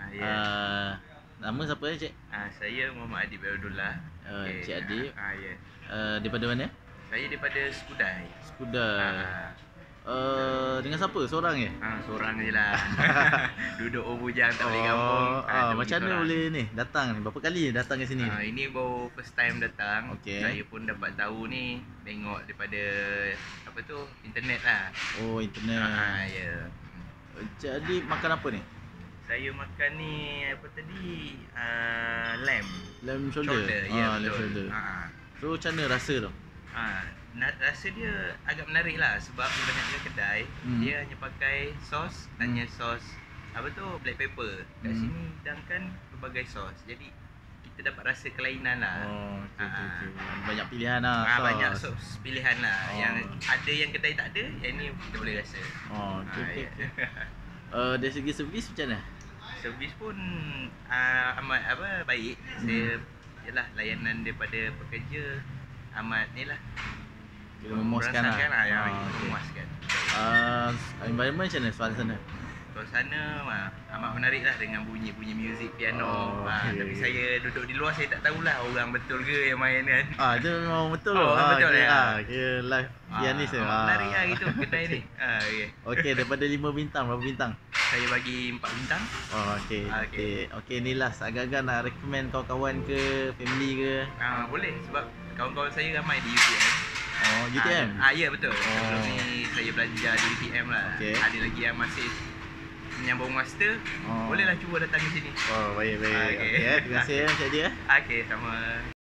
Ya. Nama siapa ya, Cik? Saya Muhammad Adib Abdullah. Cik Adib. Ya. Daripada mana? Saya daripada Skudai. Skudai. Dengan siapa? Seorang je? Seorang je lah. Duduk bujang tak boleh kampung. Macam mana boleh ni datang ni? Berapa kali datang ke sini? Ini baru first time datang. Okey. Saya pun dapat tahu ni tengok daripada apa tu, internet lah. Oh, internet. Ya. Cik Adib makan apa ni? Saya makan ni apa tadi? Lamb shoulder. Ya, lamb betul. shoulder. So macam mana rasa tu? Rasa dia agak menarik lah sebab banyaknya kedai dia hanya pakai sos, hanya sos apa tu, black pepper. Kat sini hidangkan berbagai sos. Jadi kita dapat rasa kelainan lah. Okay. Banyak pilihan lah. Banyak sos pilihan lah. Yang ada yang kedai tak ada, yang ni kita boleh rasa. Okay. Dari segi servis macam mana? Servis pun amat baik. Saya yalah, layanan daripada pekerja amat ni lah. Kira memuaskan lah. Memuaskan. Environment macam mana suasana? Suasana amat menarik lah dengan bunyi-bunyi muzik piano. Tapi saya duduk di luar, saya tak tahulah orang betul ke yang main kan. Itu memang betul betul ya. Kira live pianis je. Menarik lah gitu kedai ni. Okey, daripada 5 bintang berapa bintang? Saya bagi 4 bintang. Okey, ni last. Agak-agak nak recommend kawan-kawan ke, family ke? Boleh sebab kawan-kawan saya ramai di UTM. UTM? Ya betul. Sebelum ni saya belajar di UTM lah. Ada lagi yang masih menyambung master. Bolehlah cuba datang ke sini. Baik. Terima kasih Cik Adib. Okey, sama.